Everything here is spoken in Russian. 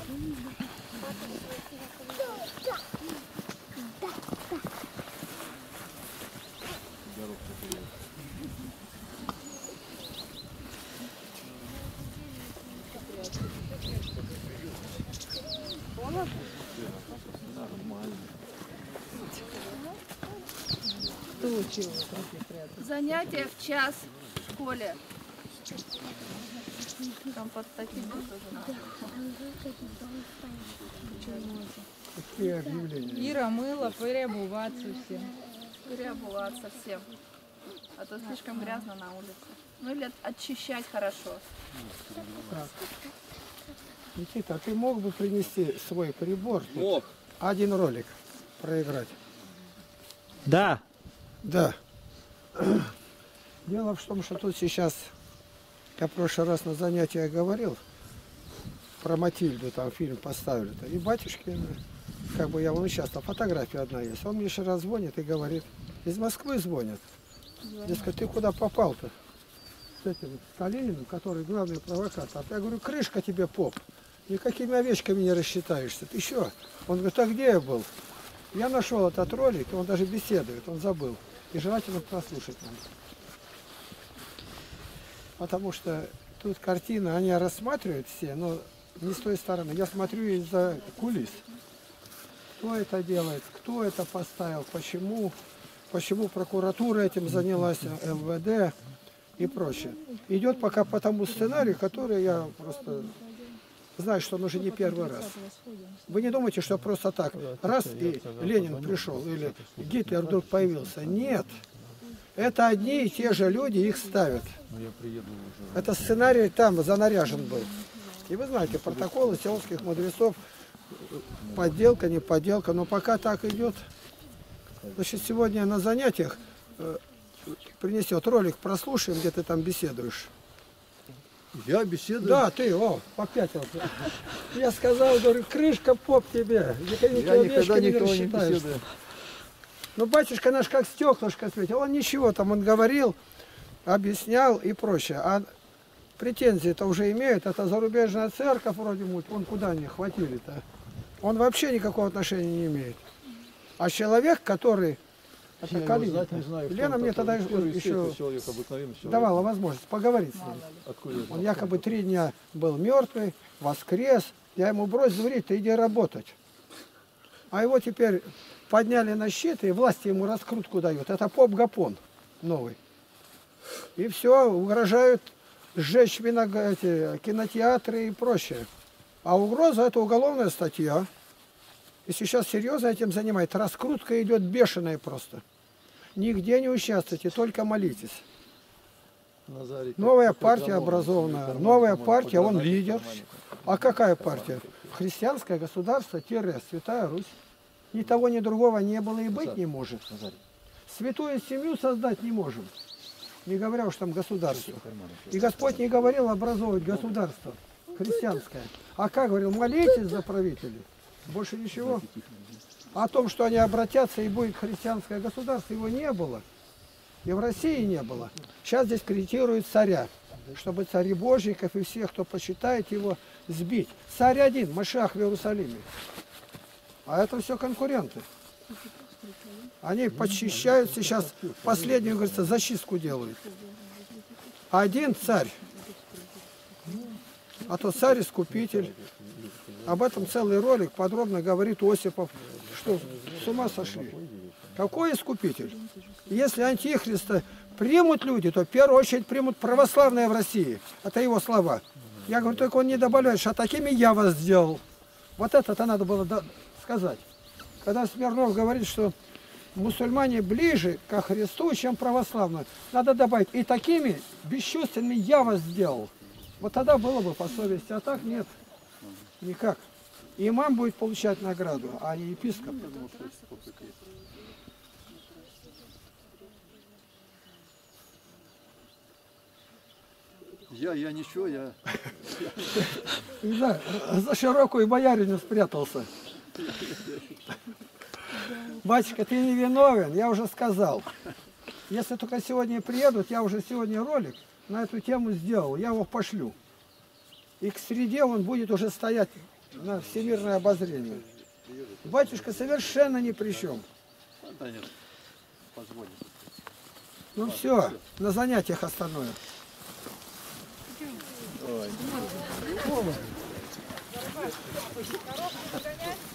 Занятия в час в школе. Там под таким тоже. Какие объявления? Ира мыла, переобуваться всем. Переобуваться всем. А то слишком грязно на улице. Ну или очищать хорошо. Так. Никита, а ты мог бы принести свой прибор? Мог. Один ролик проиграть. Да. Да. Дело в том, что тут сейчас, я в прошлый раз на занятиях говорил, про Матильду, там фильм поставили-то, и батюшки, как бы я вон сейчас, там фотография одна есть, он мне еще раз звонит и говорит, из Москвы звонят, дескать, ты куда попал-то? С этим Калининым, который главный провокатор. Я говорю, крышка тебе, поп, никакими овечками не рассчитаешься, ты что? Он говорит, а где я был? Я нашел этот ролик, он даже беседует, он забыл. И желательно прослушать нам. Потому что тут картины, они рассматривают все, но не с той стороны. Я смотрю из-за кулис. Кто это делает, кто это поставил, почему прокуратура этим занялась, МВД и прочее. Идет пока по тому сценарию, который я просто знаю, что он уже не первый раз. Вы не думаете, что просто так, раз и Ленин пришел, или Гитлер вдруг появился. Нет. Это одни и те же люди их ставят. Это сценарий там занаряжен был. И вы знаете, протоколы сионских мудрецов, подделка, не подделка, но пока так идет. Значит, сегодня на занятиях принесет ролик, прослушаем, где ты там беседуешь. Я беседую? Да, ты, попятился. Я сказал, говорю, крышка, поп тебе. Я никогда никого не беседую. Ну, батюшка наш как стеклышко светил. Он ничего там, он говорил, объяснял и прочее. А претензии-то уже имеют. Это зарубежная церковь вроде муть. Вон куда они хватили-то. Он вообще никакого отношения не имеет. А человек, который... Это Калинин. Лена мне тогда еще давала возможность поговорить с ним. Он якобы 3 дня был мертвый, воскрес. Я ему брось говорить, ты иди работать. А его теперь подняли на щит, и власти ему раскрутку дают. Это поп Гапон новый. И все, угрожают сжечь кинотеатры и прочее. А угроза – это уголовная статья. И сейчас серьезно этим занимается. Раскрутка идет бешеная просто. Нигде не участвуйте, только молитесь. Новая партия образованная. Новая партия, он лидер. А какая партия? Христианское государство, Святая Русь. Ни того, ни другого не было и быть не может. Святую семью создать не можем. Не говоря уж там государство. И Господь не говорил образовывать государство христианское. А как говорил, молитесь за правителей. Больше ничего. О том, что они обратятся и будет христианское государство, его не было. И в России не было. Сейчас здесь кредитируют царя, чтобы цари Божьиков и всех, кто почитает его, сбить. Царь один, Машиах в Иерусалиме. А это все конкуренты. Они подчищают сейчас, последнюю, говорится, зачистку делают. Один царь. А то царь-искупитель. Об этом целый ролик подробно говорит Осипов. Что, с ума сошли? Какой искупитель? Если антихриста примут люди, то в первую очередь примут православные в России. Это его слова. Я говорю, только он не добавляет, что такими я вас сделал. Вот это-то надо было сказать. Когда Смирнов говорит, что мусульмане ближе ко Христу, чем православные, надо добавить, и такими бесчувственными я вас сделал. Вот тогда было бы по совести, а так нет. Никак. Имам будет получать награду, а не епископ. Я ничего, я... Не знаю, за широкую бояриню спрятался. Батюшка, ты не виновен, я уже сказал. Если только сегодня приедут, я уже сегодня ролик на эту тему сделал, я его пошлю. И к среде он будет уже стоять на всемирное обозрение. Батюшка совершенно ни при чем. Ну все, на занятиях остановим. Ой.